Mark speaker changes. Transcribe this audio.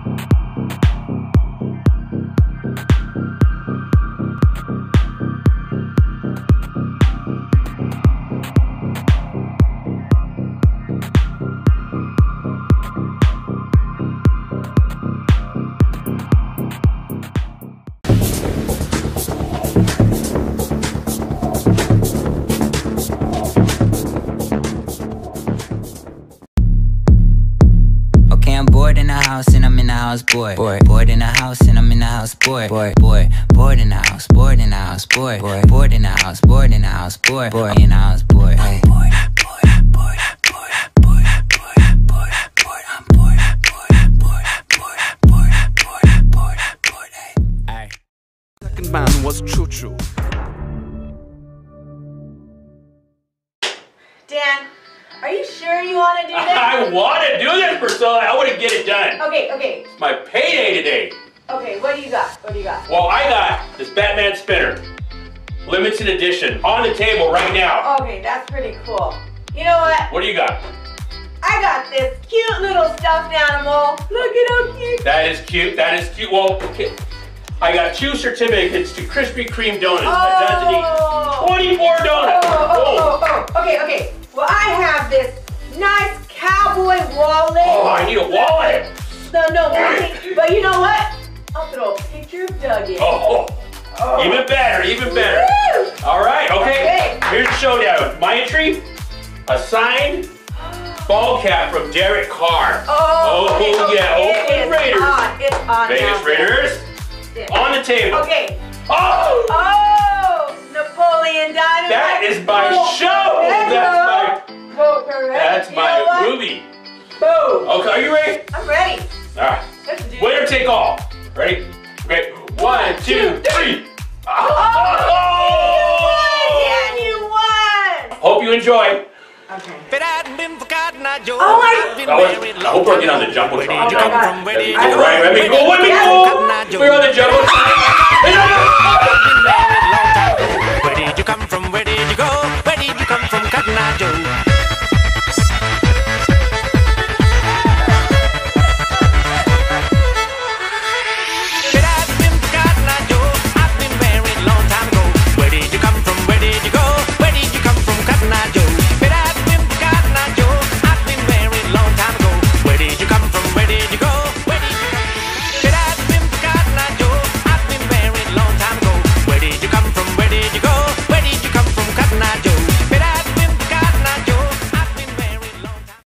Speaker 1: And I'm in the house, boy. Bored in the house, and I'm in the house, boy. Bored in the house, bored in the house, boy. Bored in the house, bored in the house, boy. In the house, boy. Hey.
Speaker 2: Second man was choo-choo.
Speaker 3: Dan, are you sure you want to do this?
Speaker 4: I want to do this, Priscilla. I want to get it done.
Speaker 3: Okay.
Speaker 4: It's my payday today.
Speaker 3: Okay, what do you got?
Speaker 4: Well, I got this Batman spinner. Limited edition. On the table right now.
Speaker 3: Okay, that's pretty cool. You know what?
Speaker 4: What do you got?
Speaker 3: I got this cute little stuffed animal. Look at how cute.
Speaker 4: That is cute. That is cute. Well, okay. I got 2 certificates to Krispy Kreme donuts. That doesn't eat 24 donuts.
Speaker 3: Okay. Well, I have this nice cowboy wallet.
Speaker 4: Oh, I need a wallet.
Speaker 3: No, but you know what? I'll throw a picture of Doug in.
Speaker 4: Oh. Even better.
Speaker 3: Woo!
Speaker 4: All right, okay. Here's the showdown. My entry, a signed ball cap from Derek Carr. Yeah, Oakland Raiders.
Speaker 3: It's on
Speaker 4: Vegas Raiders. On the table.
Speaker 3: Okay.
Speaker 4: Oh!
Speaker 3: Napoleon Dynamite.
Speaker 4: That is my show. That's my movie.
Speaker 3: Boom.
Speaker 4: Okay, are you ready?
Speaker 3: I'm ready.
Speaker 4: All right.
Speaker 3: Let's do
Speaker 4: Winner
Speaker 3: it.
Speaker 4: take all. Ready? Okay. 1, 2, 3.
Speaker 3: Dan, you won.
Speaker 4: Hope you enjoy.
Speaker 3: Okay.
Speaker 4: I hope we're getting on the Jumbotron.
Speaker 3: Oh my God.
Speaker 4: Right, let me go. We're on the Jumbotron.